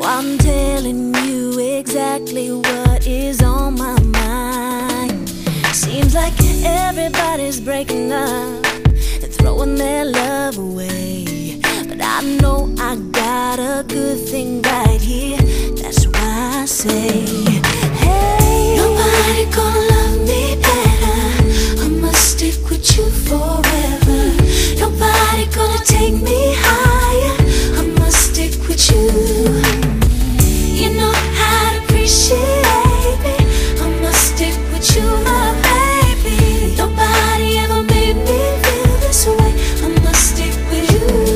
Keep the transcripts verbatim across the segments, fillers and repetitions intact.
I'm telling you exactly what is on my mind. Seems like everybody's breaking up and throwing their love away, but I know I got a good thing right here. That's why I say, hey, nobody gonna love me better. I must stick with you forever. Nobody gonna take me higher. I must stick with you. You know how to appreciate me. I must stick with you, my baby. Nobody ever made me feel this way. I must stick with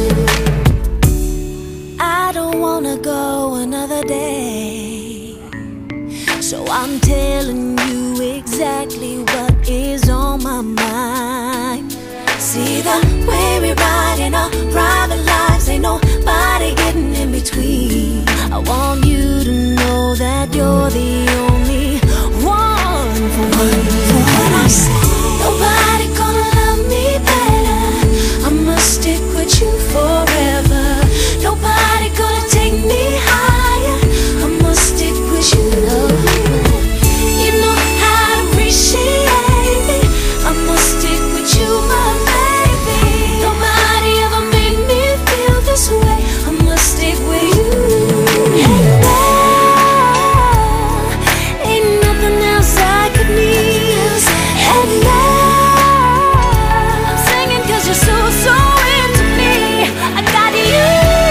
you. I don't wanna go another day, so I'm telling you exactly what is on my mind. See the way we ride in our private lives, ain't nobody getting in between. I want you to know that you're the only one for me. For what I say, nobody gonna love me better. I must stick with you forever. Nobody gonna take me higher. I must stick with you. You know how to appreciate me. I must stick with you, my baby. Nobody ever made me feel this way. I must stick with you. And now, ain't nothing else I could need. And now, I'm singing 'cause you're so, so into me. I got you.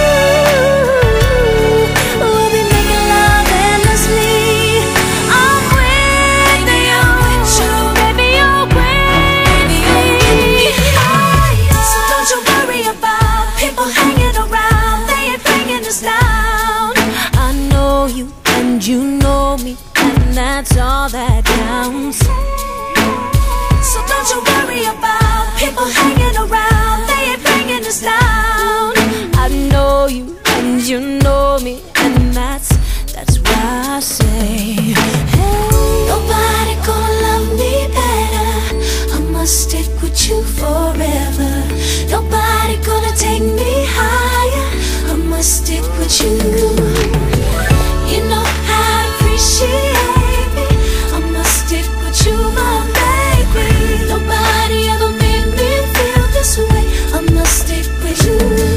We'll be making love endlessly. I'm with you, baby, you're with me. So don't you worry about people hanging around. They ain't bringing us down. I know you and you know me, and that's all that counts. So don't you worry about people hanging around. They ain't bringing us down. I know you and you know me, and that's that's why I say, hey, nobody gonna love me better. I must stick with you forever. Nobody gonna take me higher. I must stick with you. You know how to appreciate me. I must stick with you, my baby. Nobody ever made me feel this way. I must stick with you.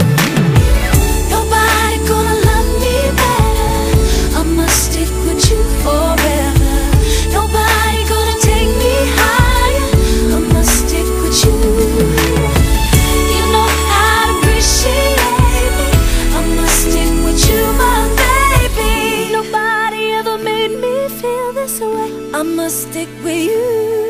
Nobody gonna love me better. I must stick with you forever. Nobody gonna take me higher. I must stick with you. You know how to appreciate me. I must stick with you, my baby. Nobody ever made me feel this way. I must stick with you.